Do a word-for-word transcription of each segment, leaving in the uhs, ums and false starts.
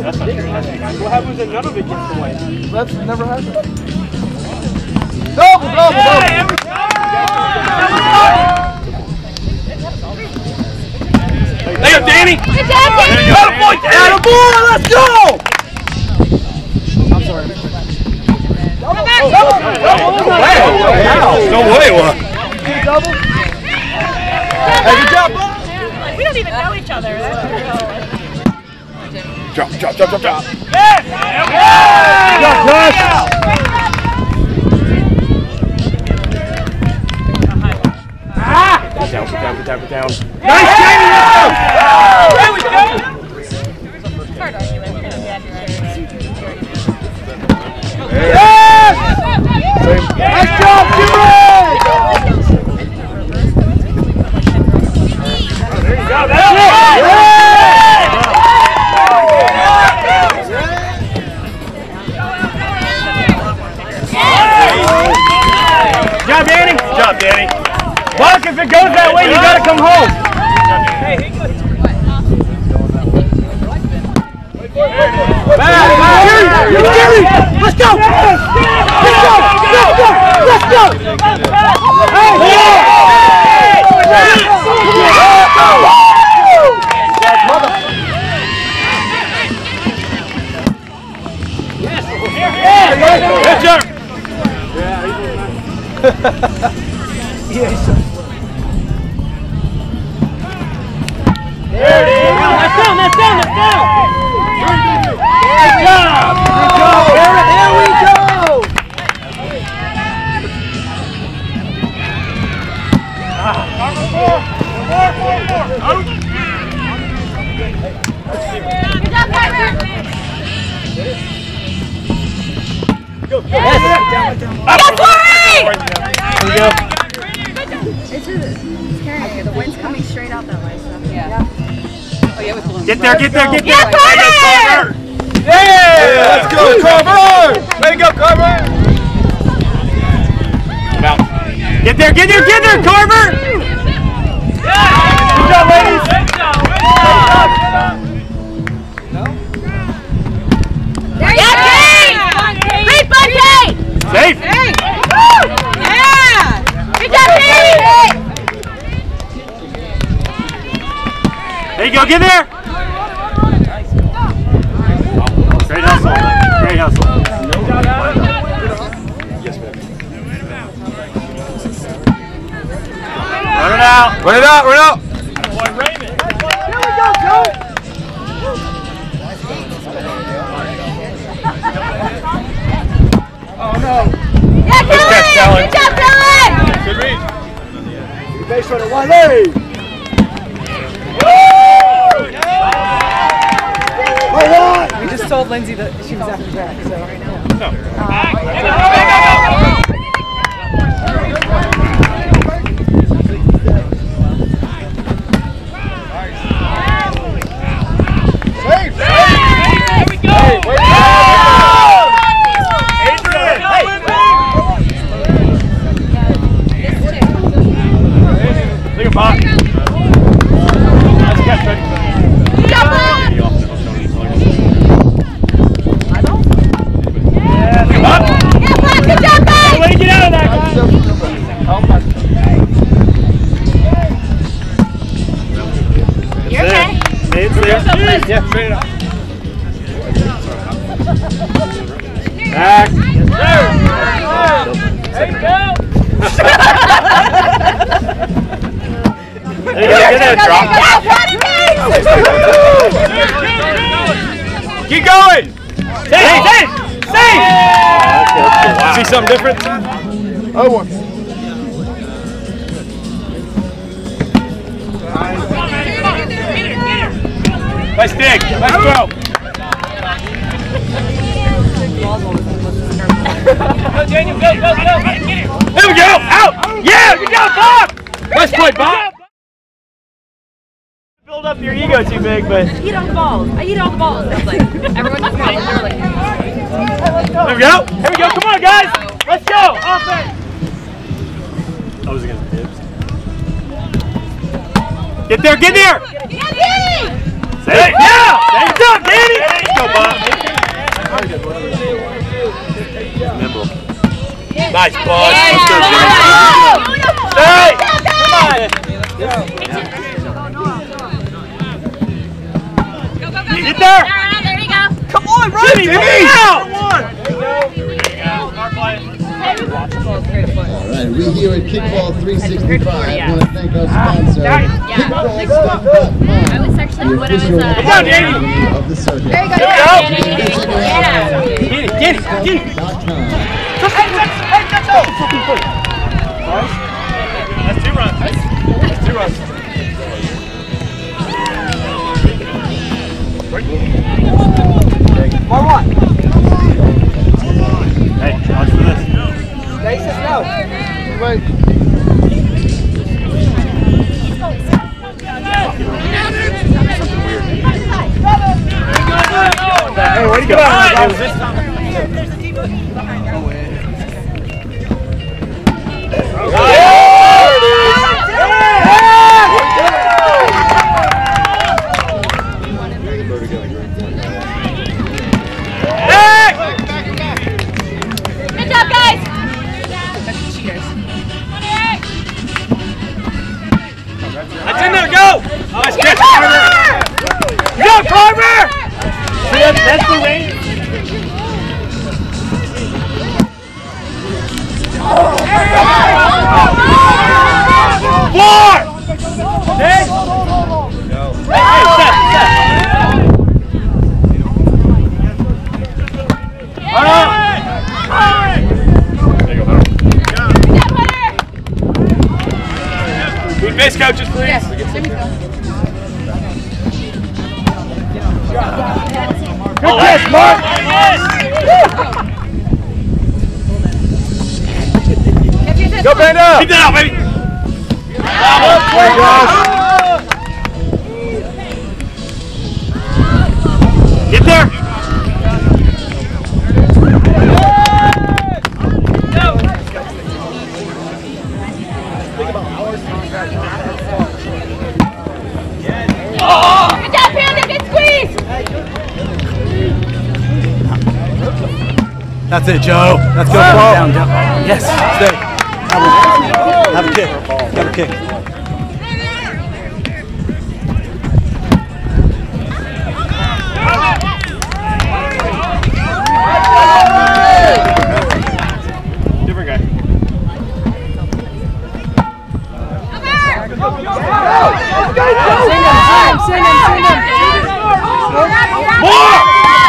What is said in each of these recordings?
That's not true. What happens if none of it gets away? That's never happened. Double, double, double. Lay up, Danny. Good job, Danny. Got a boy, Danny. Boy, let's go. I'm sorry. Come back. No way, what? Double. Hey, good job, boy. We don't even know each other. That's Drop, drop, drop, drop, drop. Yes! Good job, Josh. Get down, get down, get down, get down. Nice, Jamie! There we go! Hard argument. Yes! Nice job, Jimmy! There you go, that's it! Good job, Danny. Good job, Danny. Buck, if it goes that way, you gotta come home. Back, back. Jerry, let's go! Let's go! Let's go! Let's go! Hey! Good job. Yes. There it is. That's down, that's down, that's down. Good job. Good job, Barrett. There we go. Four, four, four, four. Good job, Kyler. Go, go. Yes. Go, Corey! There you go. It's just scary. The wind's coming straight out that way. So. Yeah. Oh, yeah, with balloons. Get there, get there, get there. Yeah, Carver! Yeah, let's go, Carver! Way to go, Carver! Out. Get there, get there, get there, Carver! Good job, ladies! There you go! Great ball, Kate! Safe! Hey! Yeah! Good job, Kate! There you go, get there! Great hustle, great hustle. Run it out! Run it out, run it out! Boy, Raymond! Here we go, Joe! Oh no! Yeah, Good catch, Dylan! Dylan. Good job, Dylan! Good read. Base runner, Wiley! We just told Lindsay that she was after back, so. No. Safe! Here we go! Adrian! Look at Bob. Nice catch, buddy. Good job, Bob! Come on! Yeah, Bob! Good job, guys! Way to get out of that, guys! You're okay. It's there. Yeah, straight up. Back. There you go. There you go. Get that drop. Keep going. Safe, safe, safe. See something different? Other one. Nice dig. Nice throw. Go, Daniel. Go, go, go. There we go. Out. Yeah, good job, Bob. Nice play, Bob. Build up your ego too big, but. I eat all the balls. I eat all the balls. It's like, everyone just kind of like, There we go. Here we go. Come on, guys. Let's go. Offense. I was against dibs. Get there. Get there. Yeah, Danny! Say it. Yeah. Good job, Danny. Let's go, Bob. Nice ball. Yeah. Let's go, Jimmy. Stay. Come on. Get there. There you go. Come on, run, Jimmy, Jimmy! Jimmy. Out. All right, we here at Kickball three sixty-five want to thank our sponsor, Kickball Stunt dot com, I was actually when I was uh, Come on, Danny. of the circuit. There you go. There Yeah. you go. Get it, get it, get it. .com. That's two runs. That's two runs. One, one. Hey, watch for this. They says no. Wait. Hey, where'd you go? Good job, guys. That's in there, go! Nice catch, Carver! Go, Carver! See, that's, that's the range. Four! Six! Hey, hey, set, set. Run up! There you go, Good base coaches, please. Yes, Jimmy's going. Good catch, Mark! Go, Bando! Keep that out, baby! There you go. Get there! Good job, Panda. Good squeeze. That's it, Joe. Let's go. Down, down. Yes, stay. Have a, have a kick. Have a kick. Different guy. Send him, send him, send him. More!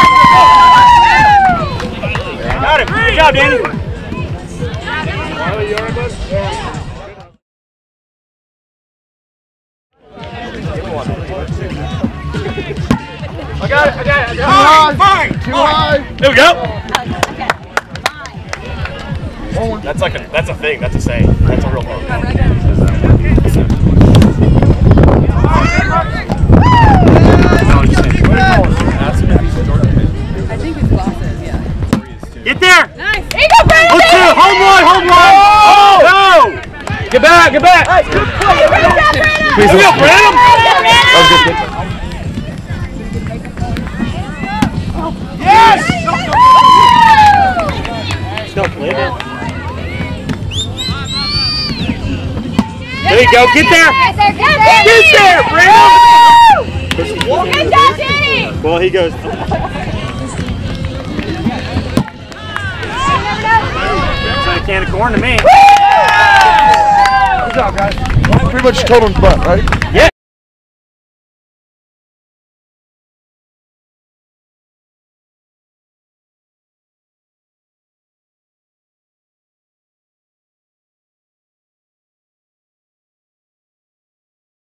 Got it. Good job, Danny. I got it, I got it. Too high. Fine, Too high. There we go. That's like a, that's a thing, that's a saying. That's a real thing. I think it's glasses, yeah. Get there! Nice. There you go, Brandon. Look through! Home run! Home run! Oh! No! Get back! Get back! Good job, Brandon. Here we go, Brandon! Yes! Still play it. There you go. Get there! Get there, Get there, Brandon! Good job, Danny. Well, he goes. Looks like a can of corn to me. Good job, guys. Pretty much told him butt, right? Yeah.